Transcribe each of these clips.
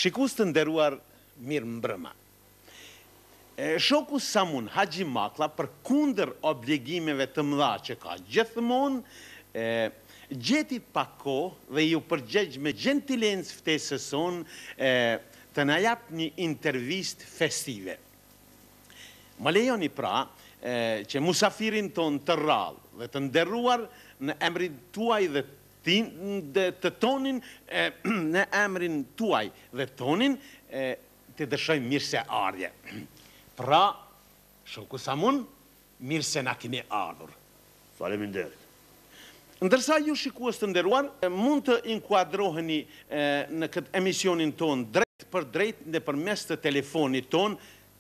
Shikues të nderuar, mirë mbrëma. Shoku Samun Haxhi Maklla, për kundër obligimeve të mëdha që ka gjithmonë, gjeti pak kohë dhe ju përgjegj me gjentilencë ftesës sonë të na jap një intervistë festive. Më lejoni pra që musafirin ton të rrallë dhe të nderuar në emrin tuaj dhe të tonin, në emrin tuaj dhe tonin, të dëshojmë mirë se ardhje. Pra, shoku Samun, mirë se na keni ardhur. Faleminderit. Ndërsa ju shikues të nderuar, mund të inkuadroheni në këtë emisionin ton drejt për drejt nëpërmes të telefonit ton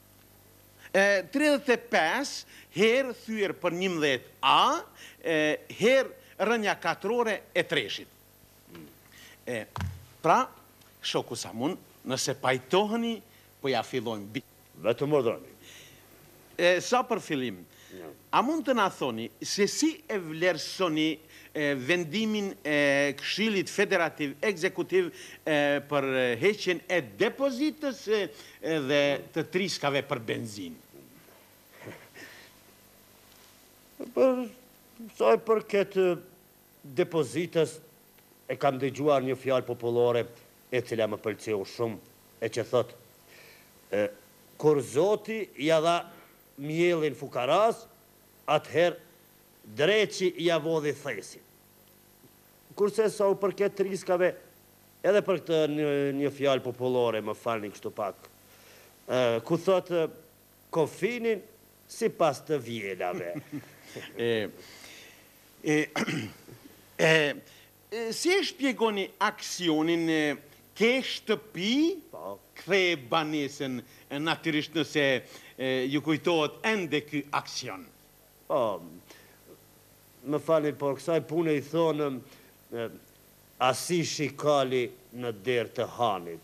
35 herë thyer për 11A, herë rënja katrore e treshit. Pra, shoku Samun, nëse pajtoheni, po ja fillojmë. Vetëm ordoni. Sa për fillim, a mund të na thoni se si e vlerësoni vendimin e Këshillit Federativ Ekzekutiv për heqjen e depozitës dhe të triskave për benzinë? Për sa i përket depozitës, e kam dëgjuar një fjalë popullore e cila më pëlqeu shumë, e që thot, kur Zoti ja dha mielin fukaras, atëherë dreqi ja vodhi thesin. Kurse sa u përket triskave, edhe për këtë një fjalë popullore, më falni kështu pak, ku thot, kofinin si pas të vjelave. Si e shpjegoni aksionin ke shtëpi, kthe banesën, natyrisht nëse ju kujtohet ende ky aksion? Më falni, por kësaj pune i thonë asi shikali në derë të hanit.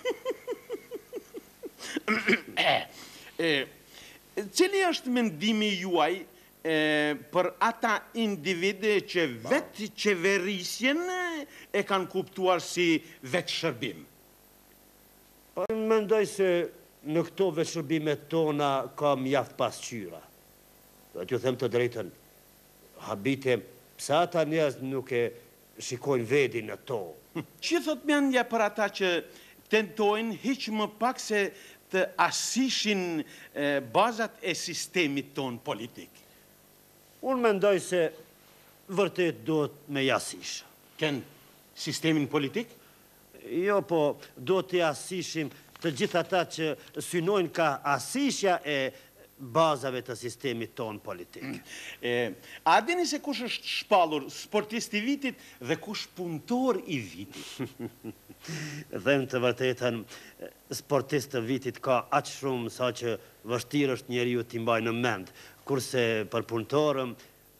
Cili është mendimi juaj për ata individe që vetë qeverisjen e kanë kuptuar si vetë shërbim? Mendoj se në këto vetë shërbimet tona ka mjaft pasqyra. Dhe t'ju them të drejtën, habite, pse ata njerëz nuk e shikojnë vedin në to? Që thot mendja për ata që tentojnë hiq më pak se të asishin bazat e sistemit ton politik? Unë mendoj se vërtet duhet me jasish. Ken sistemin politik? Jo, po do të asishim të gjithë ata që synojnë ka asishja e bazave të sistemit ton politik. A dini se kush është shpallur sportist i vitit dhe kush punëtor i vitit? Them të vërtetën, sportist të vitit ka aq shumë sa që vështirë është njeriu t'i mbajë në mend, kurse për punëtorëm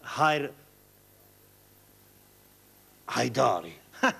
hajdari.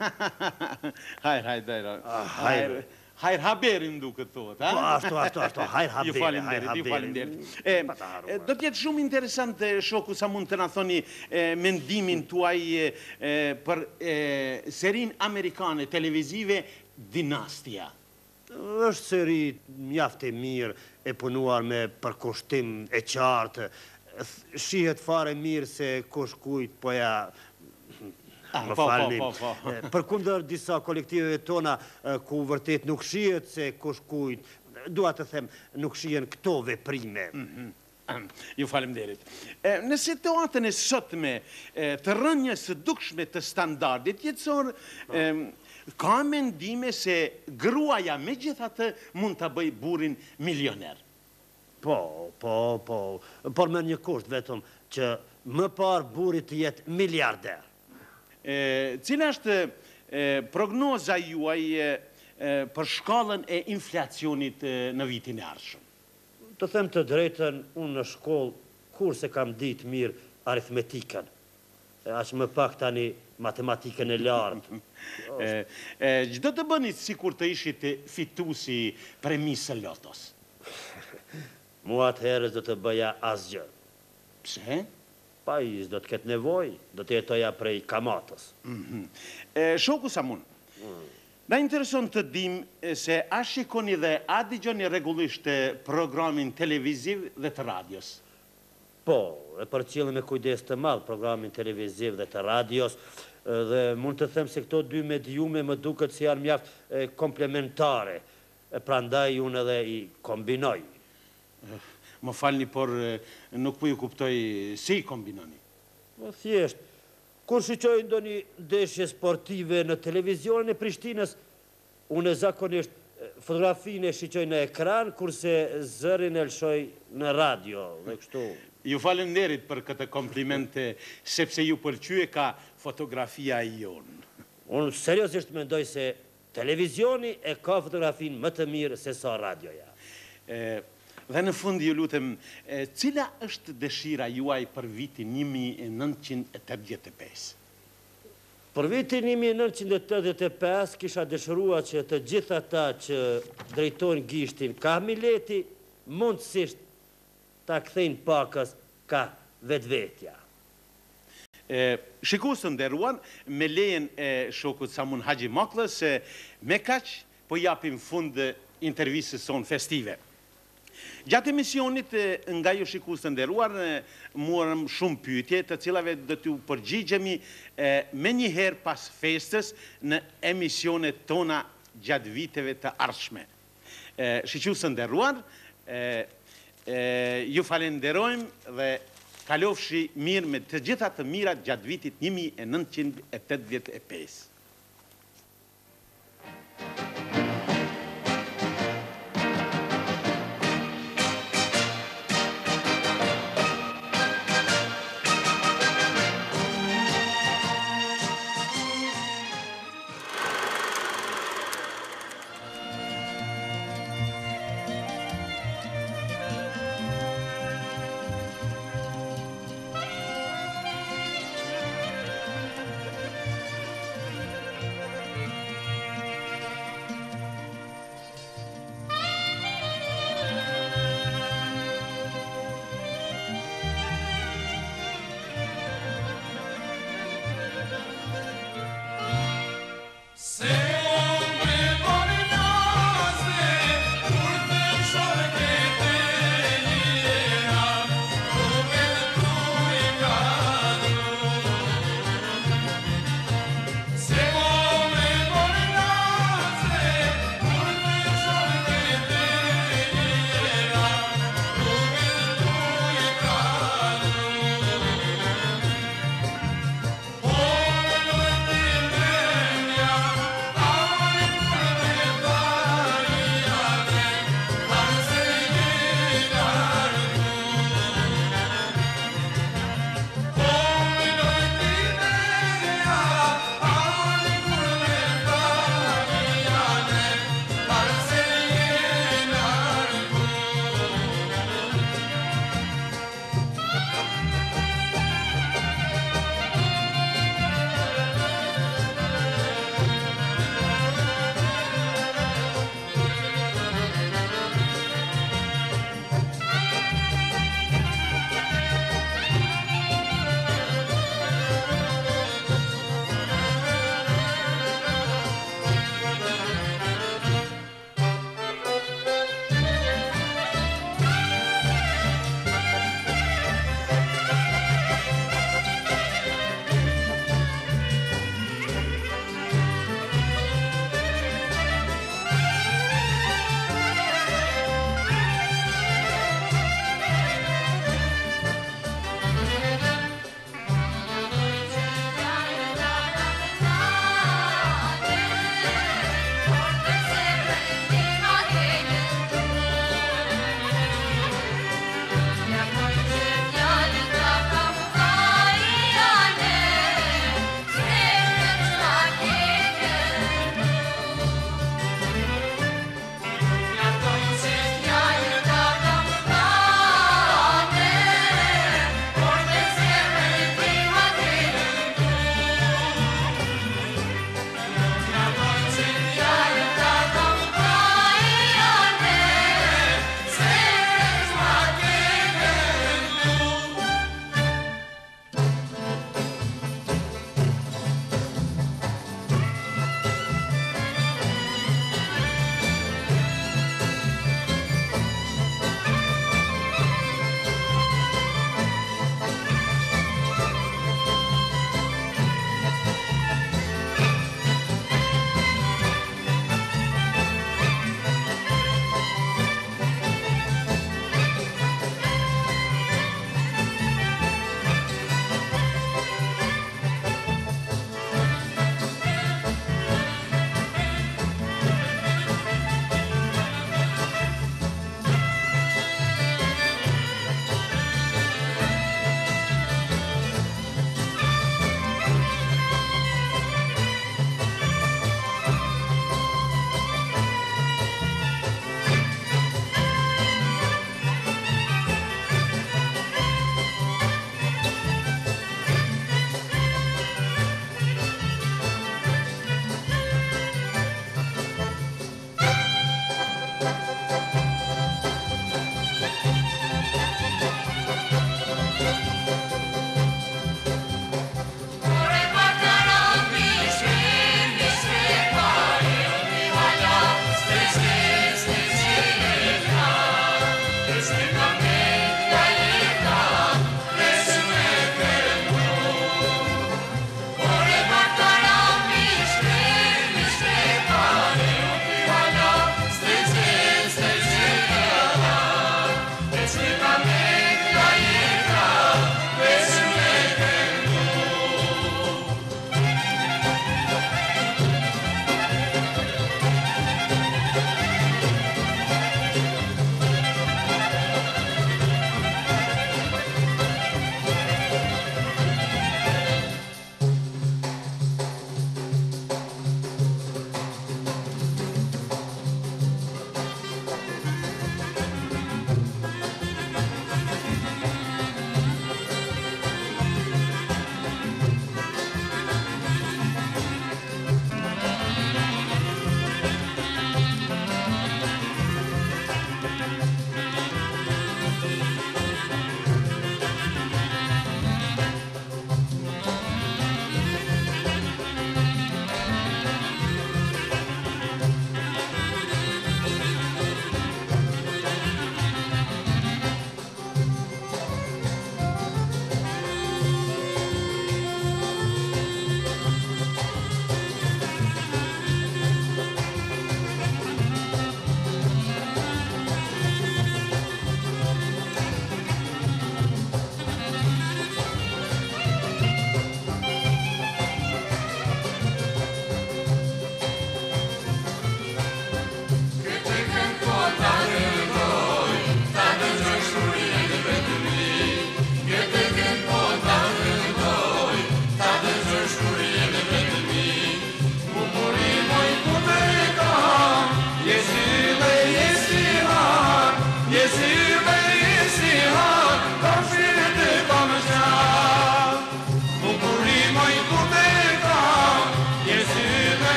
Hajr haberin duke thot, ha? Ashtu, hajr haberi. Ju falenderit. Do t'jetë shumë interesant, shoku, sa mund të na thoni mendimin tuaj për serin amerikane televizive Dinastia. Është seri mjaft e mirë, e punuar me përkushtim e qartë, shihet fare mirë se kush kujt po ja... Më falni, përkundër disa kolektiveve tona ku vërtet nuk shihet se kush kujt, dua të them, nuk shihen këto veprime. Ju falemderit. Në situatën e sotme të rënjes së dukshme të standardit jetësor, ka mendime se gruaja megjithatë mund ta bëj burrin milioner? Po, por me një kusht vetëm që më parë burri të jetë miliarder. Cila është prognoza juaj për shkallën e inflacionit në vitin e ardhshëm? Të them të drejtën, unë në shkollë kurse kam ditë mirë aritmetikën, aq më pak tani matematikën e lartë. Çdo të bëni sikur të ishit fituesi premisë lotos? Mua atëherës do të bëja asgjë. Pse? Pajis do të ketë nevoj, do të jetoja prej kamatës. Shoku Samun, Na intereson të dim se a shikoni dhe a dëgjoni rregullisht programin televiziv dhe të radios? Po, e përcjellëm me kujdes të madh programin televiziv dhe të radios, dhe mund të them se këto dy mediume më duket se janë mjaft komplementare, prandaj unë edhe i kombinoj. Më falni, por nuk po ju kuptoj si i kombinoni. Thjesht, kur shiqoj ndonjë ndeshje sportive në televizionin e Prishtinës, unë zakonisht fotografinë e shiqoj në ekran, kurse zërin e lëshoj në radio, dhe kështu. Ju falenderit për këtë komplimente, sepse ju pëlqye ka fotografia e jonë. Unë seriosisht mendoj se televizioni e ka fotografinë më të mirë se sa radioja. Dhe në fund ju lutem, cila është dëshira juaj për vitin 1985? Për vitin 1985 kisha dëshirua që të gjitha ata që drejtojnë gishtin ka mileti, mundësisht ta kthejnë pakës ka vetvetja. Shikusë nderuar, me lejen e shokut Samun Haxhi Maklës, me kaq po japim fund intervistës sonë festive. Gjatë emisionit nga ju shikusë nderuar, morëm shumë pyetje, të cilave do t'ju përgjigjemi me njëherë pas festës në emisionet tona gjatë viteve të ardhshme. Shikusë nderuar, ju falenderojmë dhe kalofshi mirë me të gjitha të mirat gjatë vitit 1985.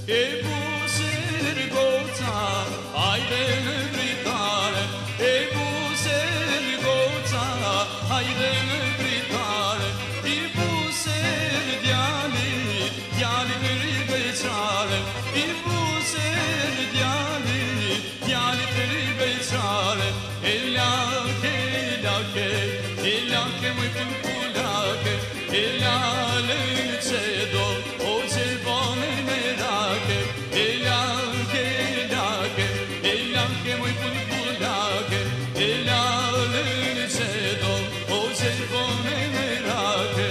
e buser goca, haide në dritare, e buser goca, haide në dritare, i buser djali, djali të ribeqare, i buser djali, djali të ribeqare, e lake, lake, e lake më pulpulake, e lale që do, o që bone me rake, e lake, lake, e lake më pulpulake, e lale që do, o që bone me rake.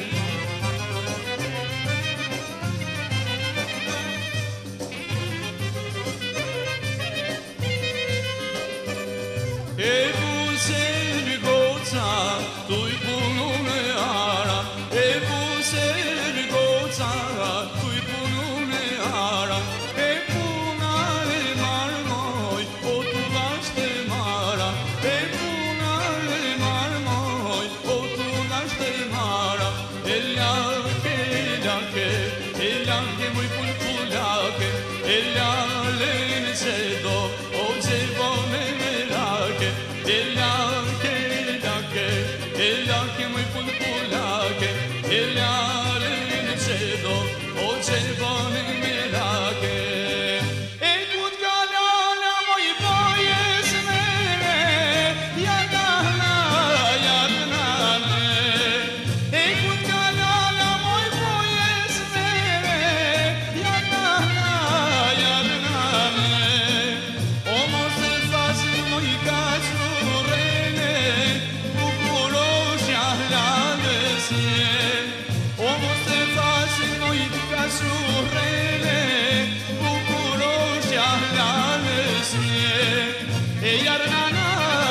E buser goca, tu i punu me ara, e buser goca, tu i punu me ara, e puna e marmoj, o tu dash të mara, e puna e marmoj, o tu dash të mara, e lake, lake, e lake moj pulpulake, e lale që do, o që bone me rake, e lake, lake, e lake moj pulpulake, e lale që do, o që bone me rake. E kut kalala moj bojes mere, jadana, jadnane, e kut kalala moj bojes mere, jadana, jadnane, o mos të fasin moj kaqurene, bukurosh jahlalës je, o mos të fasin moj kaqurene, bukurosh jahlalës je, e jarnana,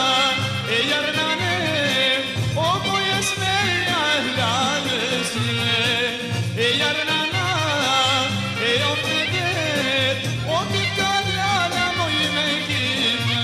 o bojes mere jahlalës je, e jarnana, e o predet, o ti kalala moj me kime.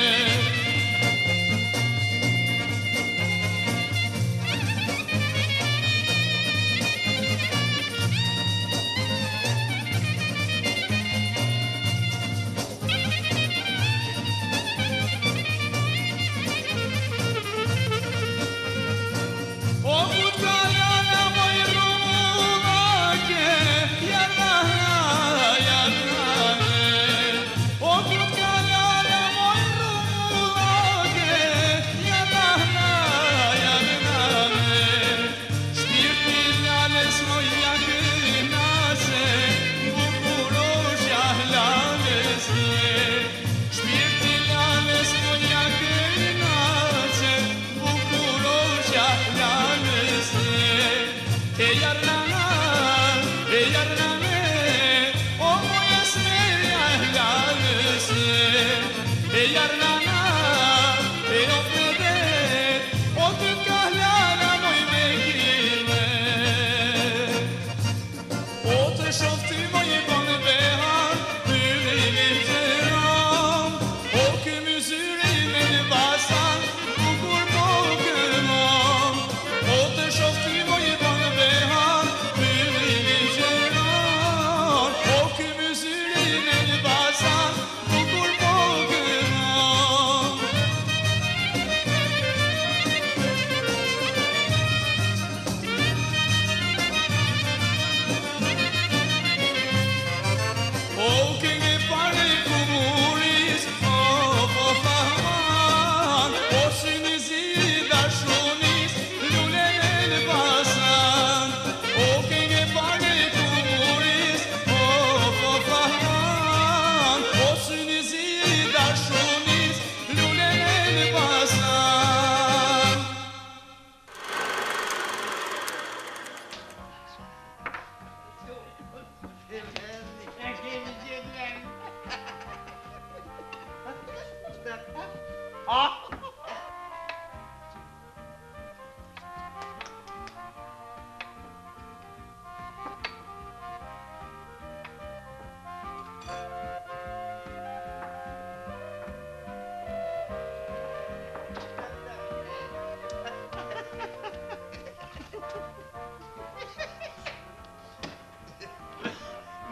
O kut kalala moj rumulake, jarnana, jarnane, o kut kalala moj rumulake, jarnana, jarnane, shpirti lales moj jakënase, bukurosh jahlalës je, shpirti lales moj jakënase, bukurosh jahlalës je, e jarnana, o bojes mere jahlalës je, e jarnana, e o predet, o ty kahlala moj me kime. O të shof ty moj bon behar, pyri ligjeram, o kë myzyri me në basan, bukur po këmam. O të shof ty moj bon behar, pyri ligjeram, o kë myzyri me në basan, bukur po këmam.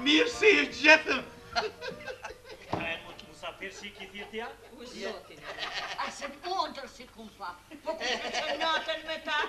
mirë se ju gjetëm. Musafir si ki thirtja? U zotin, a se montër si kumpa, po kështë që natën me ta?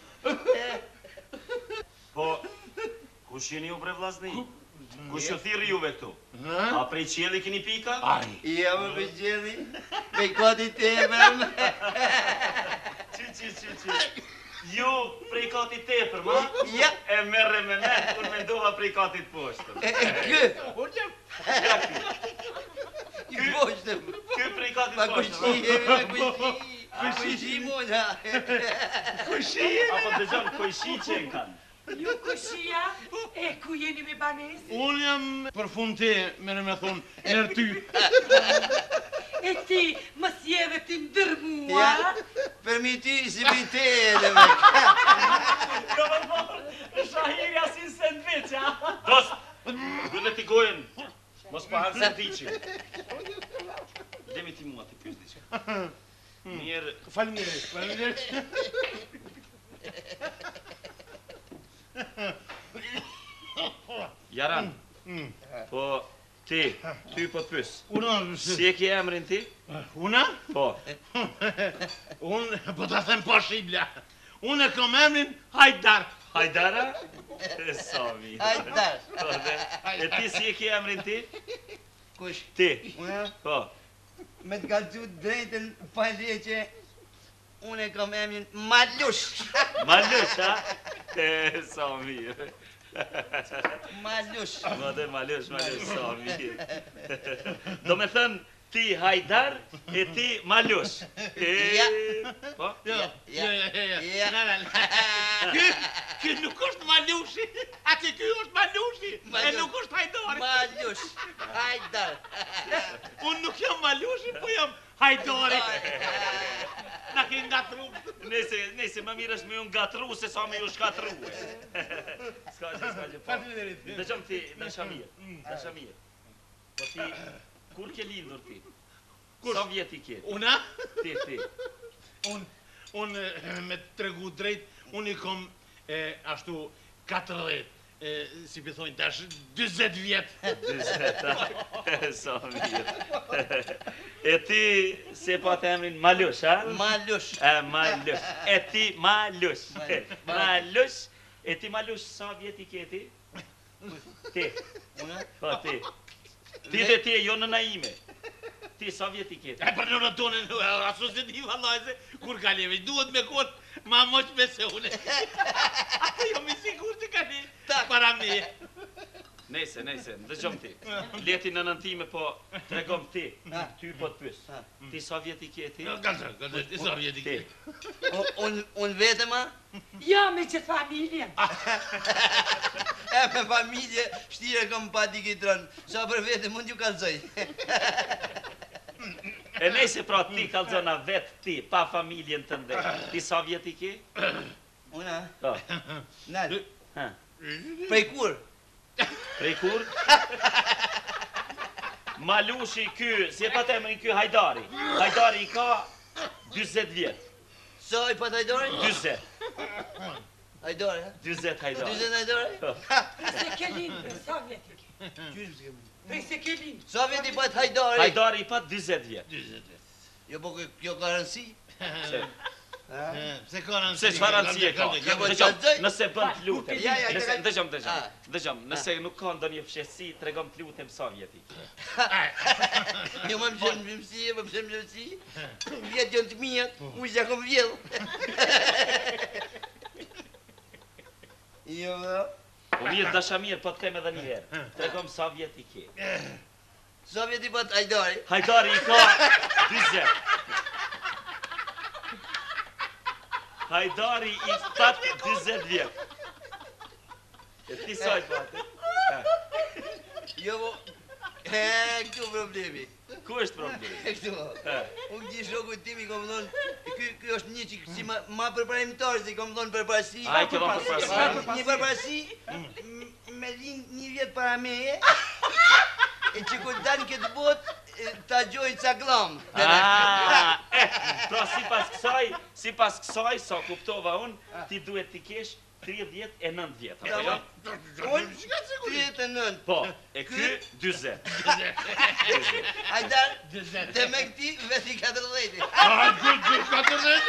Po, kush jeni u bre vllazni? Kush ju thirri juve këtu? A prej qielli keni pika? Ja më prej qielli, prej katit tepër. Qi. Ju prej katit tepër, ma? Ja. E merre me me, kur me ndova prej katit poshtëm. Kë? Ja ky. I poshtëm. Ky prej katit Ma poshtëm. kushi, mona. Kushi? Apo dëgjon, kojshi që e kanë. Ju kushia, e ku jeni me banes? Unë jam për fund te, mere me thonë, nërë ty. E ti, më sjeve ti ndërmua? Ja, për mi ty si mi te edhe me. Shahirja si sandwich, a? Dost, bëllet i gojen, mos pa hanë sandwichi. Lemi ti mua, ti pyes diqka. Mirë, Faleminderit. Jaran, po ti po të pys. Una, Si e ki emrin ti? una? Po. Unë, po të them po shibla. Unë e kom emrin Hajdar. Hajdara? Sa mirë. Hajdar. E ti si e ki emrin ti? Kush? Ti. Una, Po. me të kalcu drejtën faleqe, unë e kam emrin Malush. Malush, a? Sa mirë. Malush. Madhe Malush, sa mirë. Do me thënë, ti Hajdar e ti Malush. Ja. Po? Ja. Ky nuk është Malushi, ati ky është Malushi, e nuk është Hajdari. Malush. Hajdar. Unë nuk jam Malushi, po jam Hajdari. Na ke ngatru. Nese, më mirë është me ju ngatru se sa me ju shkatru. Ska që. Faleminderit. Dëgjom ti, dasha mirë. Po ti, kur ke lindur ti? Sa vjeti ke? Una? Ti. Unë me të tregu drejt, unë i kom ashtu 40, si pëthojnë tash, 20 vjetë. 20, sa mirë. E ti se pa të emrin Malush, a? Malush. Malush. E ti Malush. Malush. E ti Malush, sa vjeti ke ti? Ti. Po, ti. Ti dhe ti e jo në naime. Ti sa vjeti ke ti? E për në tonë, aso se di vallajse, kur ka leve, duhet me konë ma moq me se une. Ato jo mi sigur që ka ne para me. Nese, ndëgjom ti. Leti në nëntime, po tregom ti. Ty po të pys. Ti sa vjeti ke ti? Gazet, sa vjeti ke. Unë vetëma? Ja, me që familjen. E me familje, shtire kom pa digitron. Sa për vete mund ju kalzoj. E nese pra ti kalzona vetë ti, pa familjen të ndë. Ti sa vjeti ke? Una? Po. Nalë. Prej kur? Prej kur? Malushi ky, si e pa të emrin ky Hajdari. Hajdari i ka 20 vjetë. Sa i pat Hajdari? 20. Hajdari, ha? 20 Hajdari. 20 Hajdari? Se ke linë, sa vjeti ke? Prej se ke linë. Sa vjeti pat Hajdari? Hajdari i pat 20 vjetë. Jo, po kjo ka rëndësi? Se ka rëndësi. Se çfarë rëndësie ka? Nëse bën të lutem. Dëgjom, nëse nuk ka ndonjë fshehësi, tregom të lutem sa vjeti. Jo më përshem gjëmësi, më përshem gjëmësi. Vjetë jënë të mijat, unë që kom vjellë. Jo, dhe. Po mirë, dasha mirë, po të them edhe një herë. Tregom sa vjeti ke. Sa vjeti pat Hajdari? Hajdari i ka 20. Hajdari i pat 20 vjetë. E ti sa i pati? Jo, po... këtu problemi. Ku është problemi? Këtu. Unë këti shoku timi kom thonë, ky është një që si ma përparimtarë, si kom thonë përparësi. Ai, ke thonë përparësi. Një përparësi, me linë një vjetë para meje, e që ku danë këtë botë, ta gjojnë ca glamë. Pra si pas kësaj, sa kuptova unë, ti duhet t'i kesh 39 vjetë, apo jo? Unë 39 39. Po, e ky 40. Hajdar, demek ti veti 40. A, dy 40.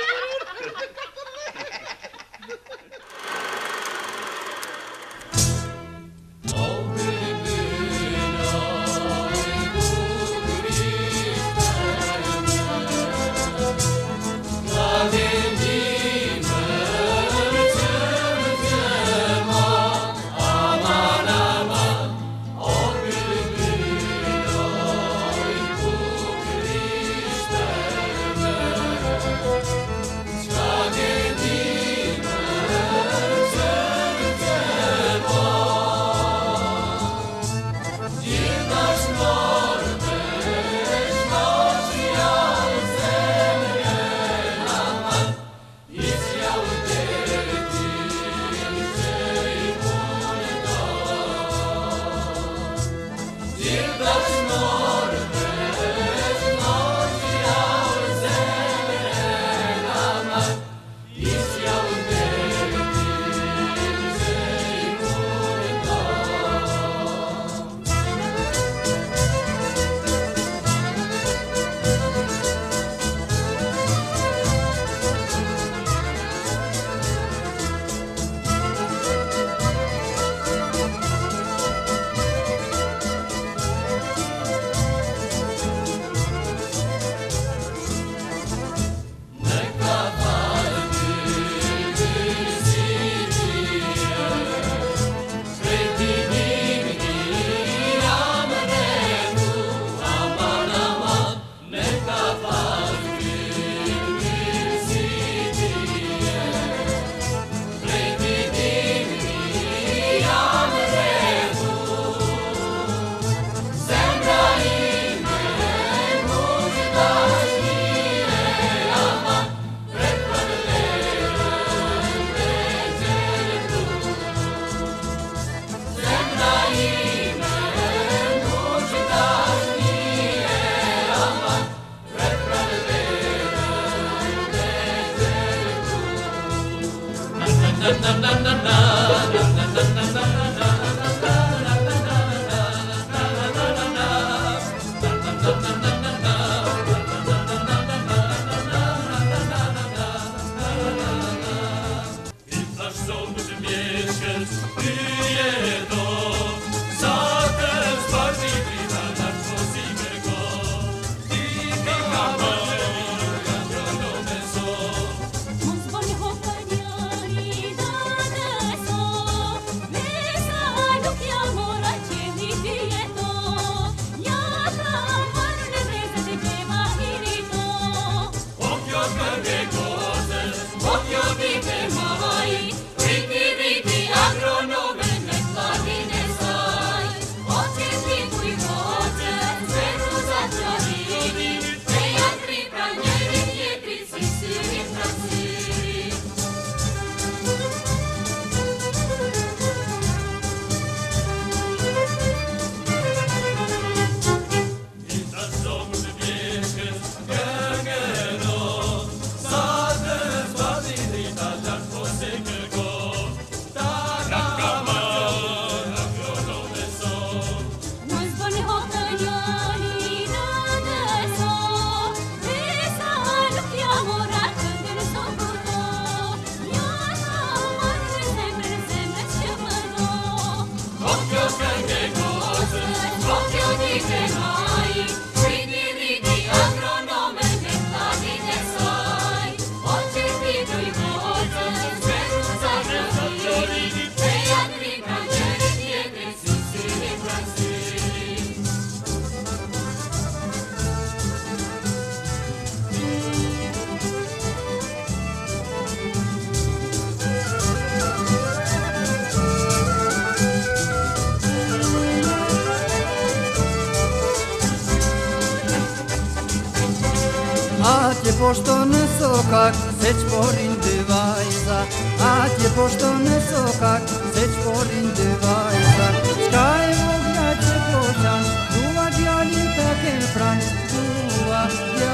Atje pošto në sokak, se qporin dy vajza. Atje pošto në sokak, se qporin dy vajza. Qka e vogla që po qan, dua djalin ta kem pran. Dua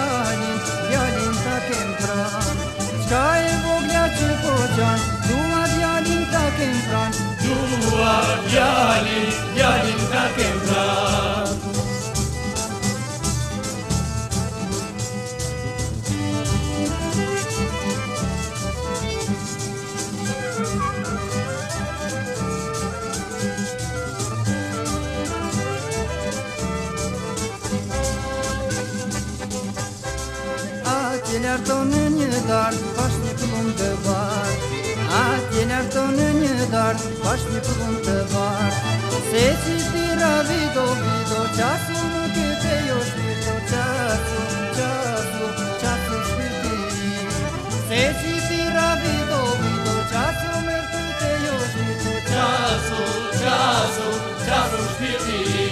djalin ta kem pran. Qka e vogla që po qan, dua djalin ta kem pran. Dua djalin lartonë një dart, pash një pëllum të bardh. Atje lartonë një dart, pash një pëllum të bardh. Se që tira vido, qasu nuk e te jo shpirto, qasu shpirti. Se që tira vido, qasu mërtu te jo shpirto, qasu shpirti.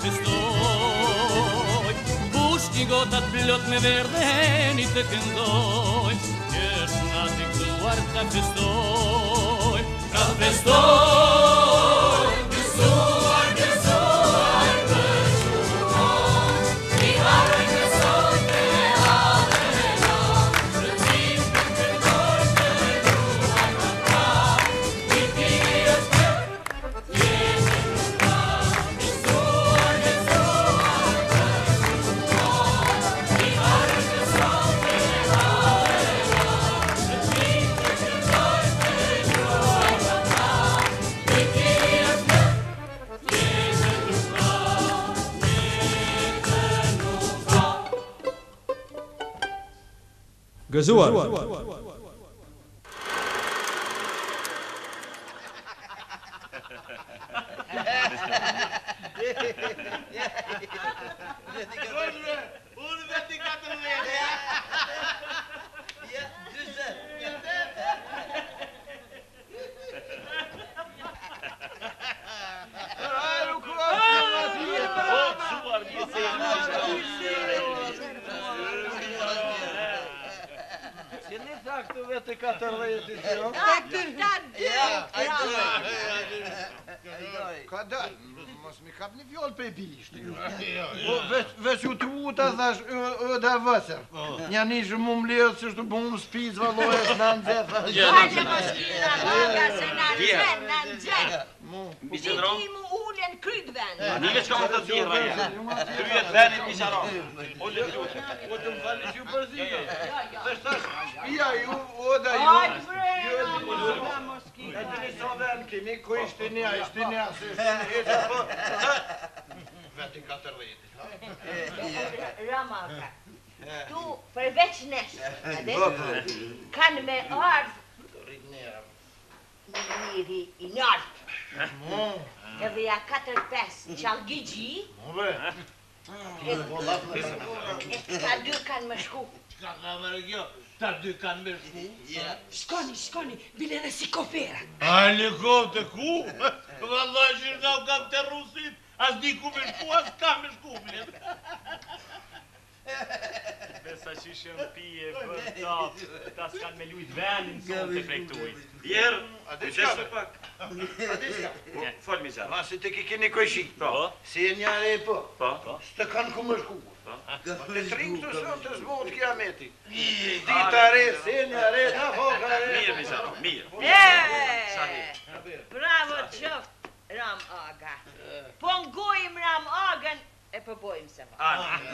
festoj. Bush një gotat plot me verde heni të këndoj. Është nati gëzuar ta festoj. Ta festoj, gëzuar, gëzuar, gëzuar. I harën gëzoj me hadën e la. Rëzim të këndoj të luaj më pra. Viti është jetë në pra. Gëzuar, gëzuar, gëzuar. I harën gëzoj me hadën e la. Rëzim të këndoj të luaj më pra. Viti është jetë në pra. Gëzuar. Unë veti 14. Ja, 40. Që një tha këtu vete 14 që? Ka dalë, mos mi kap një fjollë për e bishtë. Veç u të uta thash, da vësër. Një nishë mu më lirë, që shtu bu më spiz, valoj, është në nëzet. Hajde mos kina maga se në nëzet. Viti mu ulen kryt vend. Një veç ka më të tjera e. Kryet venit misharon. O të më falis ju përzija. Dhe shtash, shpia ju, oda ju. Hajde bre, mos E kina. të një sa ven kemi, ku ishte një, se ishte një heqë po. Veti 14. Ramaka, tu përveç nesh, kanë me ardhë njëri i njartë. Edhe ja 4-5 qalgigji, e ka 2 kanë më shku. Ka mërë kjo, ta 2 kanë me shku. Shkoni, bile dhe si kofera. A helikopter ku? Vallaj që nga u kam të rusit, as di ku me shku, as ka me shku. Besa që ishëm pije për ta s'kanë me lujt venin son të frektujt. Vjerë, kujtesë pak. Fol mi zara. Ma se të ki keni kojshi. Si e njare e po. Së të kanë ku më shku. Të trinë të sonë të zbot kja meti. Dita re, se njare, ta foka re. Mirë mi zara, mirë. Bravo qoft, Ram Aga. Po ngojim Ram Agën, e përbojmë se va.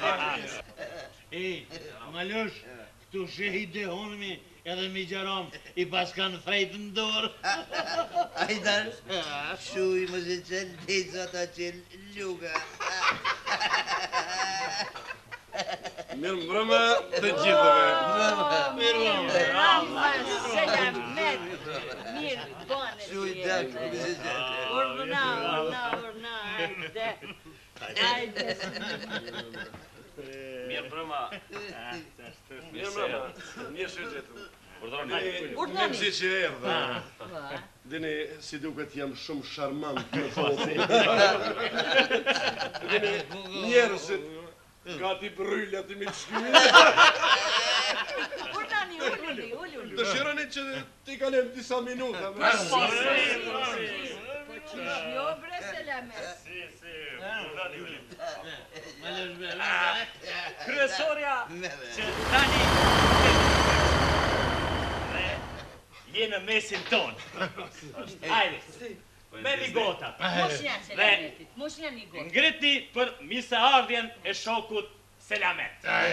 Ej, Malush, këtu shehi dehonëmi edhe mi gjarom i pas kanë frejtë në dorë. Ajdar, shuj më se qenë teza ta qenë luga. Mirë mbrëma të gjithëve. Selamet, mirë bane Shuj dak, më se qenë. Urna, hajde. Mirë brëma. Mirë mbrëma. Mirë shëgjetu. Urdroni. Mirë si që erdhe. Dini, si duket jam shumë sharmant në thotë. Dini, njerësit gati bryllat i mi të shkyjë. Urnani. Dëshironi që ti kalem disa minuta. Po qish jo bre Selamet. Kryesorja që tani je në mesin ton. Hajde, me një gota. Mos janë një gotë. Ngritni për miseardhjen e shokut Selamet.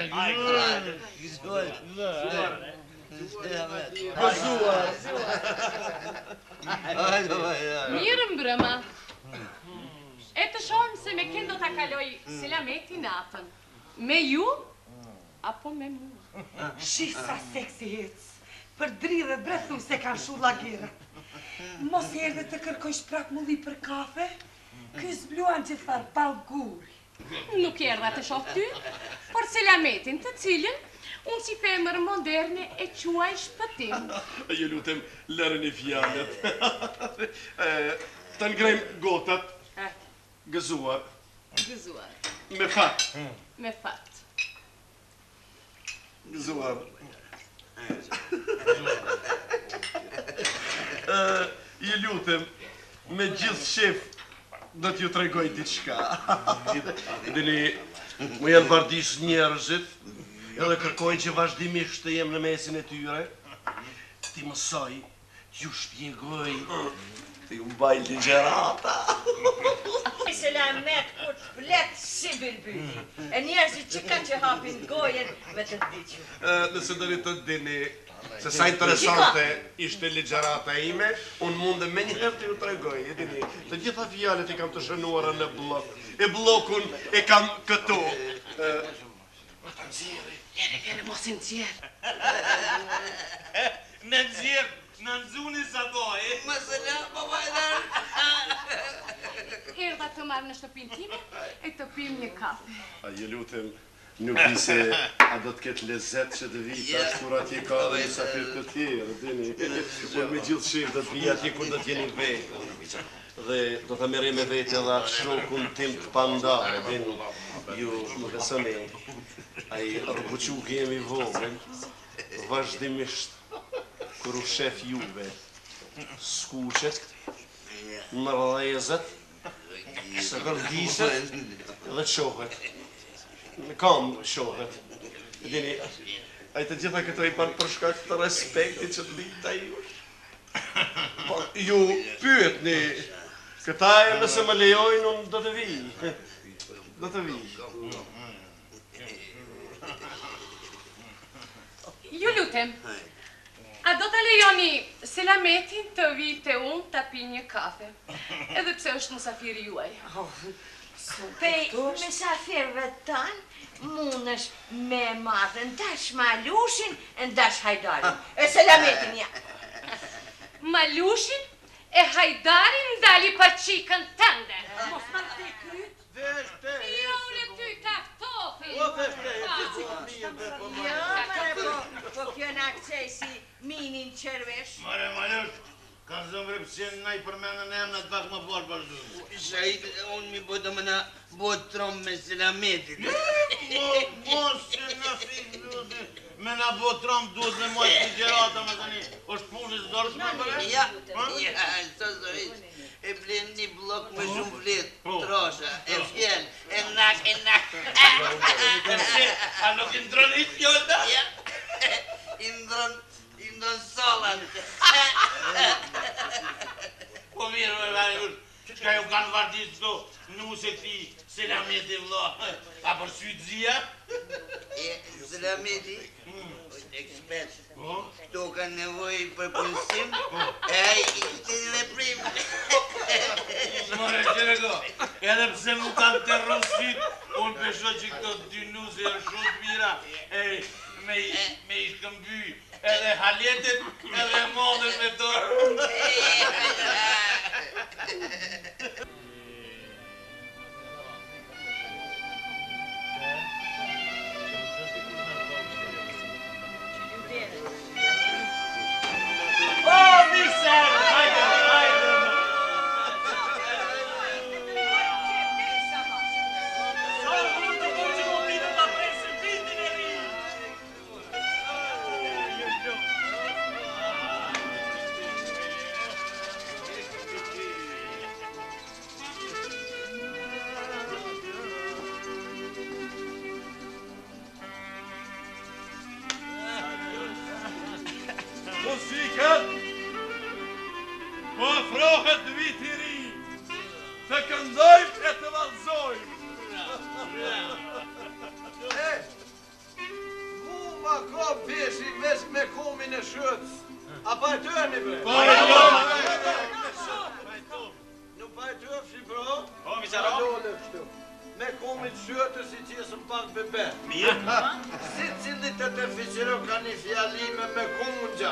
Mirë mbrëma. E të shohim se me kënë do t'a kaloj Selameti natën. Me ju, apo me mua? Shisa seksi hec, për dridhe brethu se kanë shulla gjera. Mos erdhe të kërkoj shprak mulli për kafe, ky zbluan që tharë balguri. Nuk erdha të shoh ty, por Selametin të cilin unë si femër moderne e quaj shpëtim. Ju lutem, lërëni fjallet. Të ngrejmë gotat, gëzuar. Gëzuar. Me fat. Me fat. Gëzuar. Ju lutem, me gjithë shef, do t'ju tregoj diçka. Dini, më janë bardish njerëzit, edhe kërkojnë që vazhdimisht të jem në mesin e tyre, ti mësoj, t'ju shpjegoj, t'ju mbaj ligjerata. Selamet ku t'flet si bilbili. E njerëzit që ka që hapin gojen me të ndiqu. Nëse dëri të dini, se sa interesante ishte ligjerata ime, unë mundë me njëherë të ju tregoj, e dini, të gjitha fjallet i kam të shënuara në blok, e blokun e kam këtu. Vjere, mos i nëzjerë. Në nëzjerë, në nëzuni sa boj. Më selam, babajdan. Erdha të marrë në shtëpinë time e të pim një kafe. A ju lutem, nuk di se a do të ketë lezet që të vijë tash kur atje ka dhe mysafir të tjerë, dini. Por me gjithë shif do të vijë atje kur do t'jeni vetë. Dhe do të merri me vete edhe atë shokun tim të pandarë, dini. Ju më besoni, ai rrbuquk jemi vogël, vazhdimisht kur u shef juve, skuqet, mërdhezet, se kërdiset dhe qohet. Në kam shohet. Dini, a i të gjitha këto i panë për shkak të respektit që të bita jush. Po, ju pyetni, këta e nëse më lejojnë, unë do të vijë. Do të vijë. Ju lutem, a do të lejoni Selametin të vijë te unë të pi një kafe, edhe pse është musafiri juaj. Pej mesafirëve tanë, mund është me marrë ndash Malushin, ndash Hajdarin. E Selametin ja. Malushin e Hajdarin ndali për qikën tënde. Mos më të kryt. Veshte. Jo, le ty taktofi. O, veshte. Jo, po kjo në akcej si minin qërvesh. Mare, Malush, ka zëmre pëse na i përmenën e emnat pak më parë për zëmë. Shahid, unë mi bëtë më na bëtë tromë me Selametit. Mos që në fikë duhet me na bëtë tromë duhet me mojtë të gjerata më të një. është punës dorëshme për e? Ja, së zëriq. E blen një blok me shumë vlet, trosha, e fjell, e nak. A nuk i ndron i fjolta? Ja, i ndron solan. Po mirë, me vajush, qka ju kanë vardis këto nuse këti Selameti vlo, a për sytëzia? Selameti, është ekspert, këto kanë nevoj për punësim, e aj i këtë një prim. More qereko, edhe pse mu kanë të rësit, unë pesho që këto dy nuse e shumë të mira, me i shkëmby, edhe haljetet, edhe modën me dorë. O, Miser, hajde! Muzikën po afrohet viti ri, të këndojmë e të vallëzojmë. Mu ma ka peshi vesh me komin e shëtës. A pajtërni bre? Nuk pajtërfshi bro? Po, miqaro? Me komin shëtës i qesën pak bebe. Mirë. Si cilit të të fiqero ka një fjallime me kumungja.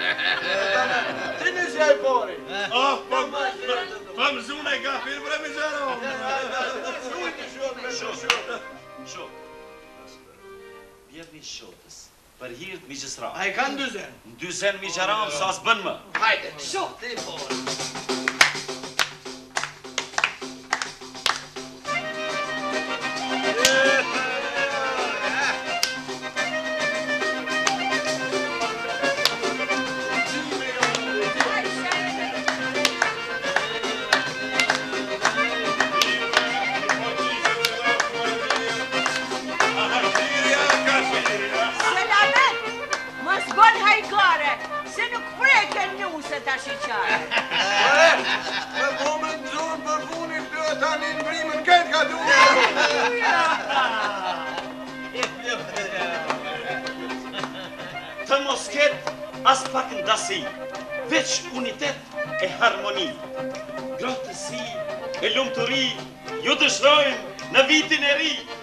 Ti në që e pori? Po më zune ka firë bre miqaro. Shuj një shëtë me shëtë. Shok. Bjerë një shotës. Për hirtë miqës ra. A i kanë dyzen? Dyzen miqaram sa s'bën më. Hajde, shok ti pori. tani në brimën këtë ka du. Të mos ketë as pak ndasi, veç unitet e harmoni. Grotësi e lumëturi ju dëshrojmë në vitin e ri.